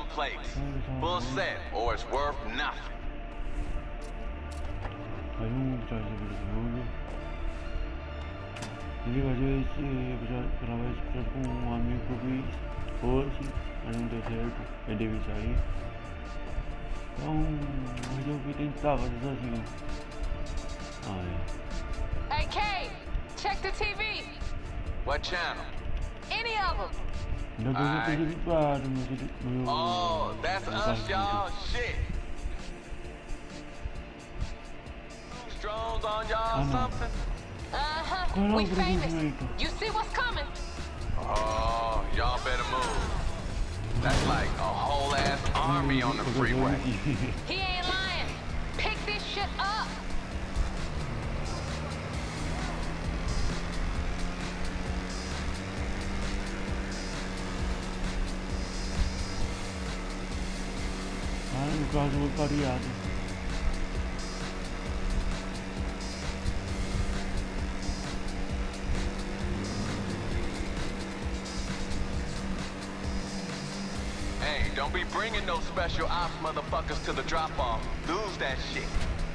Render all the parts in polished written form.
them plates. Full set, or it's worth nothing. Ele vai gravar esse projeto com um amigo que eu fiz hoje, mas não deu certo, perdeu isso aí. Então, hoje eu fui tentar fazer sozinho. Hey K, check the TV. What channel? Any of them. Oh, that's us, y'all. Shit. Drones on y'all something? We famous. You see what's coming? Oh, y'all better move. That's like a whole ass army on the freeway. He ain't lying. Pick this shit up. No caso, vou variado. Hey, don't be bringing no special ops motherfuckers to the drop-off. Lose that shit.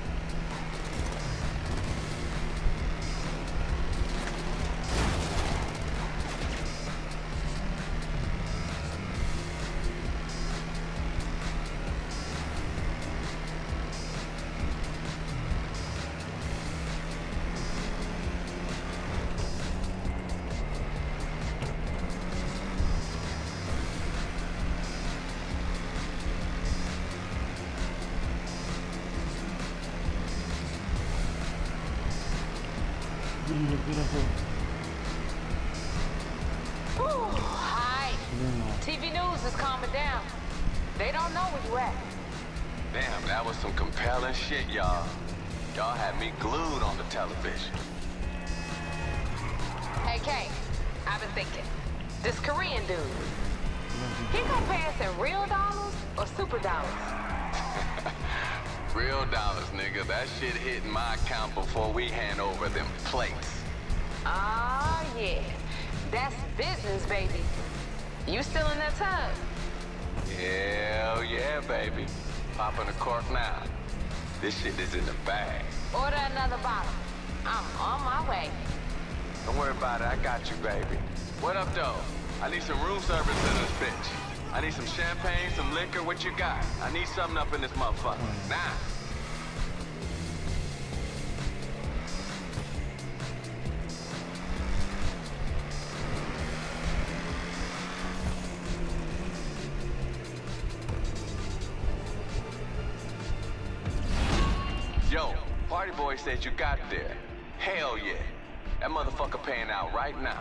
Hi. TV news is calming down. They don't know where you at. Damn, that was some compelling shit, y'all. Y'all had me glued on the television. Hey K, I've been thinking. This Korean dude, he gonna pay us in real dollars or super dollars? Real dollars, nigga. That shit hitting my account before we hand over them plates. Ah, yeah. That's business, baby. You still in that tub? Hell yeah, baby. Popping a cork now. This shit is in the bag. Order another bottle. I'm on my way. Don't worry about it. I got you, baby. What up, though? I need some room service in this bitch. I need some champagne, some liquor. What you got? I need something up in this motherfucker. Now. Yo, Party Boy said you got there. Hell yeah. That motherfucker paying out right now.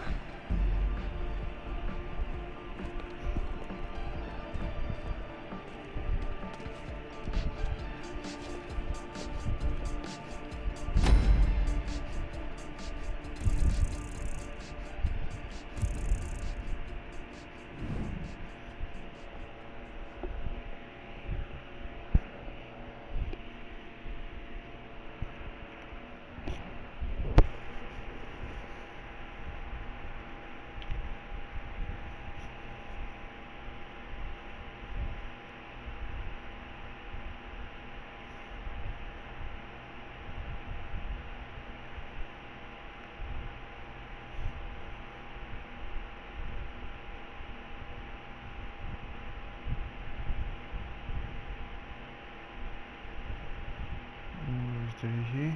Here.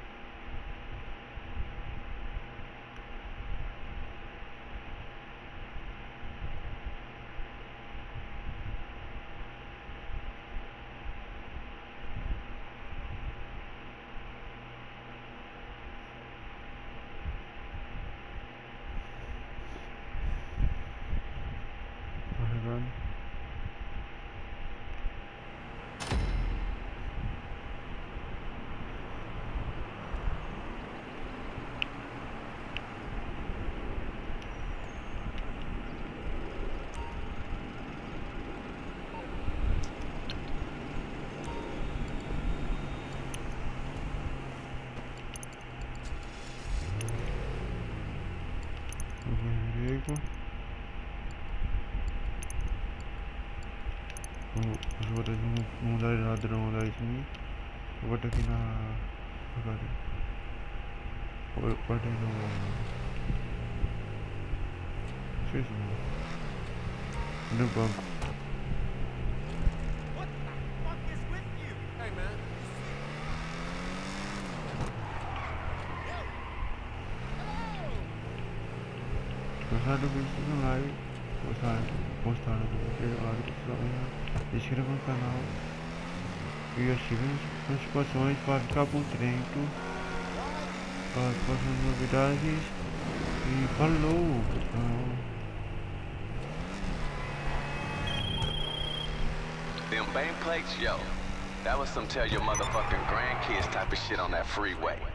Run. Eu vou botar um ladrão da sini. Eu vou botar aqui na... Agora. Bota no... Esqueci. No banco. Gostar do vídeo no like, postar no vídeo, inscreva no canal e ative as notificações para ficar por dentro das próximas novidades. E falou, pessoal! Them bank plates, yo, that was some tell your motherfucking grandkids type of shit on that freeway.